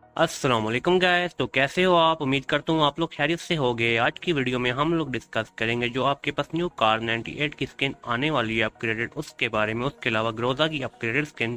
अस्सलाम वालेकुम गाइस। तो कैसे हो आप? उम्मीद करता हूँ आप लोग खैरियत से होगे। आज की वीडियो में हम लोग डिस्कस करेंगे जो आपके पास न्यू कार 98 की स्किन आने वाली है अपग्रेडेड, उसके बारे में। उसके अलावा ग्रोजा की अपग्रेडेड स्किन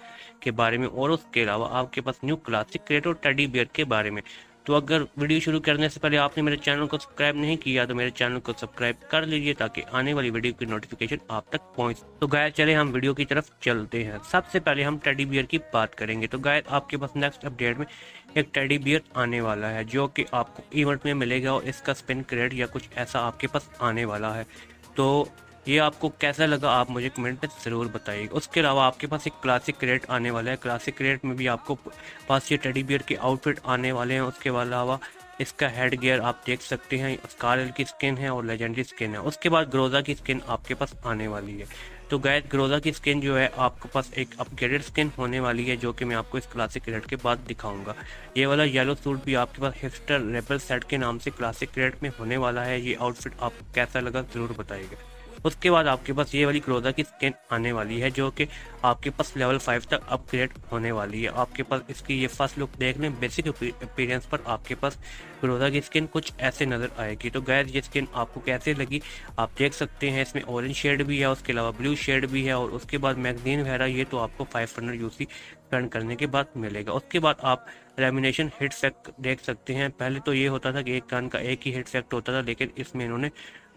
के बारे में, और उसके अलावा आपके पास न्यू क्लासिक क्रेट और टेडी बियर के बारे में। तो अगर वीडियो शुरू करने से पहले आपने मेरे चैनल को सब्सक्राइब नहीं किया तो मेरे चैनल को सब्सक्राइब कर लीजिए ताकि आने वाली वीडियो की नोटिफिकेशन आप तक पहुंच। तो गाय चले हम वीडियो की तरफ चलते हैं। सबसे पहले हम टेडी बियर की बात करेंगे। तो गाय आपके पास नेक्स्ट अपडेट में एक टेडी बियर आने वाला है जो कि आपको इवेंट में मिलेगा, और इसका स्पिन क्रेड या कुछ ऐसा आपके पास आने वाला है। तो ये आपको कैसा लगा आप मुझे कमेंट में ज़रूर बताइएगा। उसके अलावा आपके पास एक क्लासिक क्रेट आने वाला है। क्लासिक क्रेट में भी आपको पास ये टेडी बियर के आउटफिट आने वाले हैं। उसके अलावा इसका हेड गियर आप देख सकते हैं, स्कारल की स्किन है और लेजेंडरी स्किन है। उसके बाद ग्रोजा की स्किन आपके पास आने वाली है। तो गैस ग्रोजा की स्किन जो है आपके पास एक अपग्रेडेड स्किन होने वाली है जो कि मैं आपको इस क्लासिक क्रेट के बाद दिखाऊंगा। ये वाला येलो सूट भी आपके पास हिस्टर रेबल सेट के नाम से क्लासिक क्रेट में होने वाला है। ये आउटफिट आपको कैसा लगा ज़रूर बताइएगा। उसके बाद आपके पास ये वाली क्रोजा की स्किन आने वाली है जो कि आपके पास लेवल 5 तक अपग्रेड होने वाली है। आपके पास इसकी ये फर्स्ट लुक देखने बेसिक अपीयरेंस पर आपके पास क्रोजा की स्किन कुछ ऐसे नज़र आएगी। तो गैस ये स्किन आपको कैसे लगी आप देख सकते हैं। इसमें ऑरेंज शेड भी है, उसके अलावा ब्लू शेड भी है, और उसके बाद मैगजीन वगैरह ये तो आपको 500 यूसी स्पेंड करने के बाद मिलेगा। उसके बाद आप लेमिनेशन हिट इफेक्ट देख सकते हैं। पहले तो ये होता था कि एक गन का एक ही हिट इफेक्ट होता था, लेकिन इसमें इन्होंने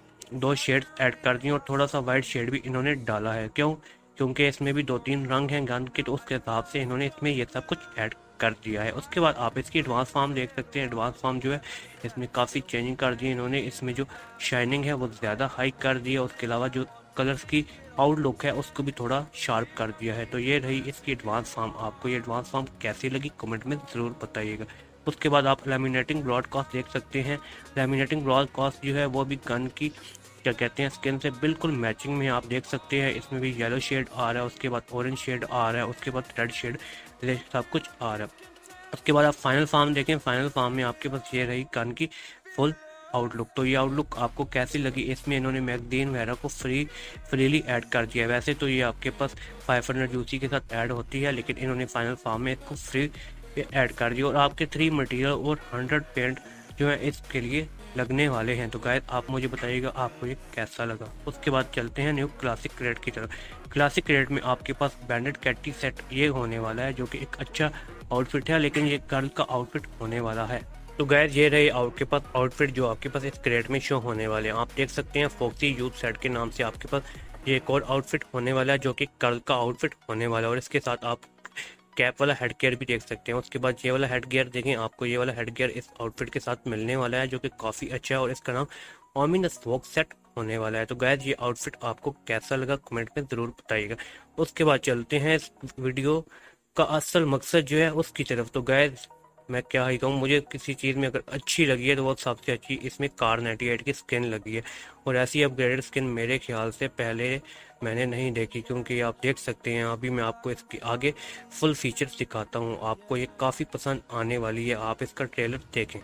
दो शेड्स ऐड कर दिए और थोड़ा सा वाइट शेड भी इन्होंने डाला है। क्यों? क्योंकि इसमें भी दो तीन रंग हैं गन के, तो उसके हिसाब से इन्होंने इसमें ये सब कुछ ऐड कर दिया है। उसके बाद आप इसकी एडवांस फॉर्म देख सकते हैं। एडवांस फॉर्म जो है इसमें काफ़ी चेंजिंग कर दी इन्होंने। इसमें जो शाइनिंग है वो ज़्यादा हाई कर दी है। उसके अलावा जो कलर्स की आउटलुक है उसको भी थोड़ा शार्प कर दिया है। तो ये रही इसकी एडवांस फॉर्म। आपको ये एडवांस फॉर्म कैसी लगी कमेंट में ज़रूर बताइएगा। उसके बाद आप लैमिनेटिंग ब्रॉडकास्ट देख सकते हैं। लैमिनेटिंग ब्रॉडकास्ट जो है वो भी गन की क्या कहते हैं स्किन से बिल्कुल मैचिंग में आप देख सकते हैं। इसमें भी येलो शेड आ रहा है, उसके बाद ऑरेंज शेड आ रहा है, उसके बाद रेड शेड, सब कुछ आ रहा है। उसके बाद आप फाइनल फार्म देखें। फाइनल फार्म में आपके पास ये रही गन की फुल आउटलुक। तो ये आउटलुक आपको कैसी लगी? इसमें इन्होंने मैगजीन वगैरह को फ्रीली ऐड कर दिया है। वैसे तो ये आपके पास 500 यूसी के साथ ऐड होती है, लेकिन इन्होंने फाइनल फार्म में इसको फ्री ऐड कर दिया। और आपके 3 मटेरियल और 100 पेंट जो है इसके लिए लगने वाले हैं। तो गाइस आप मुझे बताइएगा आपको ये कैसा लगा। उसके बाद चलते हैं न्यू क्लासिक क्रेट की तरफ। क्लासिक क्रेट में आपके पास बैंडेड कैटी सेट ये होने वाला है जो कि एक अच्छा आउटफिट है, लेकिन ये गर्ल का आउटफिट होने वाला है। तो गैस ये रहे आपके पास आउटफिट जो आपके पास इस क्रेट में शो होने वाले हैं। आप देख सकते हैं फॉक्सी यूथ सेट के नाम से आपके पास ये एक और आउटफिट होने वाला है जो कि गर्ल का आउटफिट होने वाला है, और इसके साथ आप कैप वाला हेड गियर भी देख सकते हैं। उसके बाद ये वाला हेड गियर देखें, आपको ये वाला हेड गियर इस आउटफिट के साथ मिलने वाला है जो कि काफ़ी अच्छा है, और इसका नाम ओमिनस वॉक सेट होने वाला है। तो गैस ये आउटफिट आपको कैसा लगा कमेंट में ज़रूर बताइएगा। उसके बाद चलते हैं इस वीडियो का असल मकसद जो है उसकी तरफ। तो गैस मैं क्या ही कहूँ, मुझे किसी चीज़ में अगर अच्छी लगी है तो वो सबसे अच्छी इसमें कार 98 की स्किन लगी है, और ऐसी अपग्रेडेड स्किन मेरे ख्याल से पहले मैंने नहीं देखी। क्योंकि आप देख सकते हैं अभी मैं आपको इसके आगे फुल फीचर्स दिखाता हूँ, आपको ये काफ़ी पसंद आने वाली है। आप इसका ट्रेलर देखें।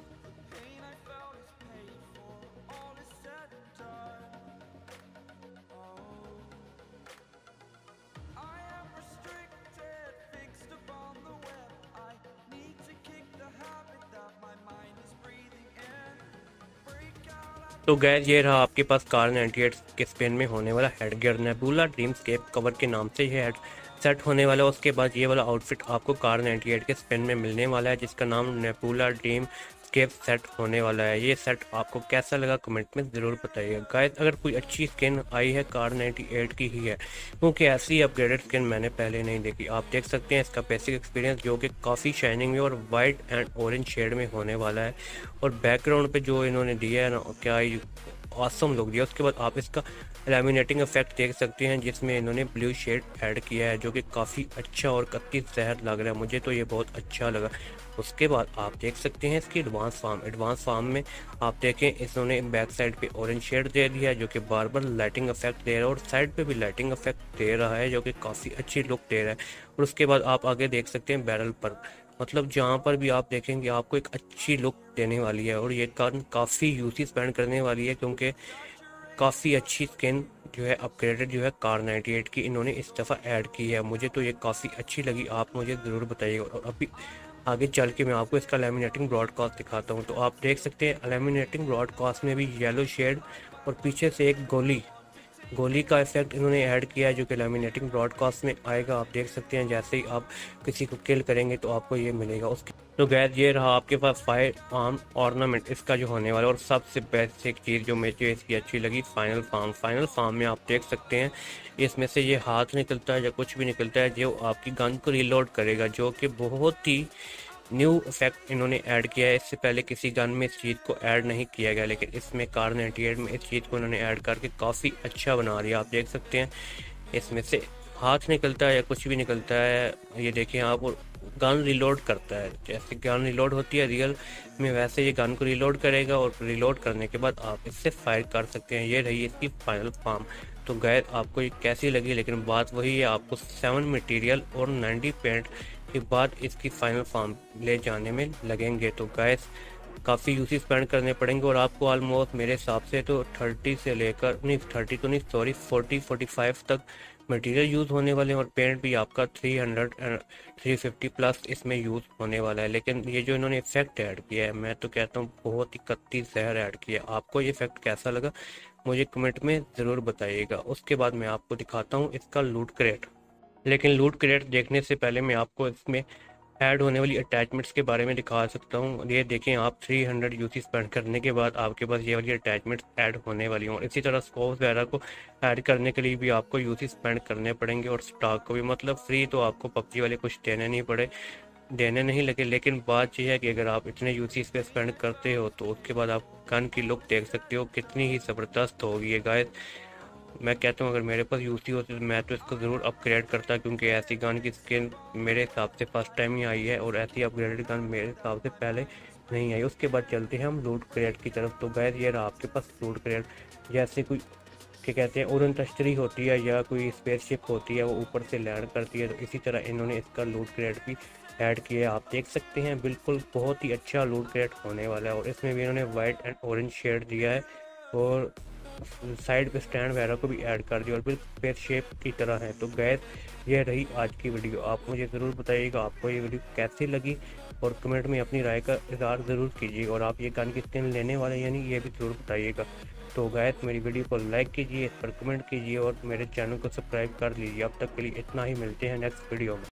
तो गैस ये रहा आपके पास कार 98 के स्पेन में होने वाला head gear. Nebula dreamscape cover के नाम से ये हेड सेट होने वाला है। उसके बाद ये वाला आउटफिट आपको कार 98 के स्पेन में मिलने वाला है जिसका नाम नेबुला ड्रीम स्केप सेट होने वाला है। ये सेट आपको कैसा लगा कमेंट में ज़रूर बताइएगा। गाइस अगर कोई अच्छी स्किन आई है कार 98 की ही है, क्योंकि ऐसी अपग्रेडेड स्किन मैंने पहले नहीं देखी। आप देख सकते हैं इसका बेसिक एक्सपीरियंस जो कि काफ़ी शाइनिंग में और वाइट एंड ऑरेंज शेड में होने वाला है, और बैकग्राउंड पे जो इन्होंने दिया है ना क्या ऑसम लुक दिया। उसके बाद आप इसका लैमिनेटिंग इफेक्ट देख सकते हैं जिसमें इन्होंने ब्लू शेड ऐड किया है जो कि काफ़ी अच्छा और कत्ती जहर लग रहा है। मुझे तो ये बहुत अच्छा लगा। उसके बाद आप देख सकते हैं इसकी एडवांस फार्म। एडवांस फार्म में आप देखें इन्होंने बैक साइड पे ऑरेंज शेड दे दिया है जो कि बार बार लाइटिंग इफेक्ट दे रहा है, और साइड पे भी लाइटिंग इफेक्ट दे रहा है जो कि काफ़ी अच्छी लुक दे रहा है। और उसके बाद आप आगे देख सकते हैं बैरल पर, मतलब जहाँ पर भी आप देखेंगे आपको एक अच्छी लुक देने वाली है, और ये गन काफ़ी यूसी स्पेंड करने वाली है क्योंकि काफ़ी अच्छी स्किन जो है अपग्रेडेड जो है कार 98 की इन्होंने इस दफ़ा ऐड की है। मुझे तो ये काफ़ी अच्छी लगी, आप मुझे ज़रूर बताइएगा। और अभी आगे चल के मैं आपको इसका लैमिनेटिंग ब्रॉडकास्ट दिखाता हूँ। तो आप देख सकते हैं लैमिनेटिंग ब्रॉडकास्ट में भी येलो शेड और पीछे से एक गोली का इफेक्ट इन्होंने ऐड किया है, जो कि लैमिनेटिंग ब्रॉडकास्ट में आएगा। आप देख सकते हैं जैसे ही आप किसी को किल करेंगे तो आपको ये मिलेगा उसके। तो गैस ये रहा आपके पास फायर आर्म ऑर्नामेंट इसका जो होने वाला है। और सबसे बेसिक चीज़ जो मुझे इसकी अच्छी लगी, फाइनल फार्म में आप देख सकते हैं इसमें से ये हाथ निकलता है या कुछ भी निकलता है जो आपकी गन को रिलोड करेगा, जो कि बहुत ही न्यू इफेक्ट इन्होंने ऐड किया है। इससे पहले किसी गन में इस चीज़ को ऐड नहीं किया गया, लेकिन इसमें कार 98 में इस चीज़ को इन्होंने ऐड करके काफ़ी अच्छा बना दिया। आप देख सकते हैं इसमें से हाथ निकलता है या कुछ भी निकलता है, ये देखें आप। और गन रिलोड करता है, जैसे गन रिलोड होती है रियल में वैसे ये गन को रिलोड करेगा, और रिलोड करने के बाद आप इससे फायर कर सकते हैं। ये रही इसकी फाइनल फॉर्म। तो गैर आपको ये कैसी लगी, लेकिन बात वही है, आपको 7 मटेरियल और 90 पेंट के बाद इसकी फाइनल फॉर्म ले जाने में लगेंगे। तो गैस काफ़ी यूसी स्पेंड करने पड़ेंगे, और आपको ऑलमोस्ट मेरे हिसाब से तो 30 से लेकर नहीं 30 तो नहीं सॉरी 40-45 तक मटेरियल यूज़ होने वाले हैं, और पेंट भी आपका 350 प्लस इसमें यूज़ होने वाला है। लेकिन ये जो इन्होंने इफेक्ट ऐड किया है, मैं तो कहता हूँ बहुत ही कत्ती जहर ऐड किया। आपको ये इफेक्ट कैसा लगा मुझे कमेंट में ज़रूर बताइएगा। उसके बाद मैं आपको दिखाता हूँ इसका लूट क्रेट। लेकिन लूट क्रेट देखने से पहले मैं आपको इसमें ऐड होने वाली अटैचमेंट्स के बारे में दिखा सकता हूँ। ये देखें आप 300 यूसी स्पेंड करने के बाद आपके पास ये वाली अटैचमेंट्स ऐड होने वाली हों। इसी तरह स्कोप्स वगैरह को ऐड करने के लिए भी आपको यूसी स्पेंड करने पड़ेंगे, और स्टॉक को भी, मतलब फ्री तो आपको पबजी वाले कुछ देने नहीं लगे। लेकिन बात यह है कि अगर आप इतने यूसी पे स्पेंड करते हो तो उसके बाद आप गन की लुक देख सकते हो कितनी ही ज़बरदस्त होगी ये गाइस। मैं कहता हूँ अगर मेरे पास यूसी होती तो मैं तो इसको ज़रूर अपग्रेड करता, क्योंकि ऐसी गन की स्किन मेरे हिसाब से फर्स्ट टाइम ही आई है, और ऐसी अपग्रेडेड गन मेरे हिसाब से पहले नहीं आई। उसके बाद चलते हैं हम लूट क्रेट की तरफ। तो गैर ये रहा आपके पास लूट क्रेट, जैसे कोई क्या कहते हैं उड़न तश्तरी होती है या कोई स्पेसशिप होती है वो ऊपर से लैंड करती है, तो इसी तरह इन्होंने इसका लूट क्रेट भी ऐड किया है। आप देख सकते हैं बिल्कुल बहुत ही अच्छा लूट क्रेट होने वाला है, और इसमें भी इन्होंने वाइट एंड ऑरेंज शेड दिया है, और साइड पे स्टैंड वगैरह को भी ऐड कर दिया, और बिल्कुल पेयर शेप की तरह है। तो गैस ये रही आज की वीडियो। आप मुझे ज़रूर बताइएगा आपको ये वीडियो कैसी लगी, और कमेंट में अपनी राय का इज़हार ज़रूर कीजिए, और आप ये गन की स्किन लेने वाले यानी ये भी ज़रूर बताइएगा। तो गैस मेरी वीडियो को लाइक कीजिए, इस पर कमेंट कीजिए, और मेरे चैनल को सब्सक्राइब कर लीजिए। अब तक के लिए इतना ही, मिलते हैं नेक्स्ट वीडियो में।